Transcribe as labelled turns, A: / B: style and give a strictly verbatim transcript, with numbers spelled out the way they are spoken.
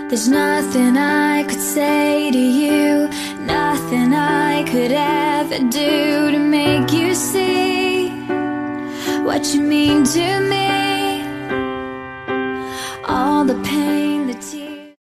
A: There's nothing I could say to you, nothing I could ever do to make you see what you mean to me.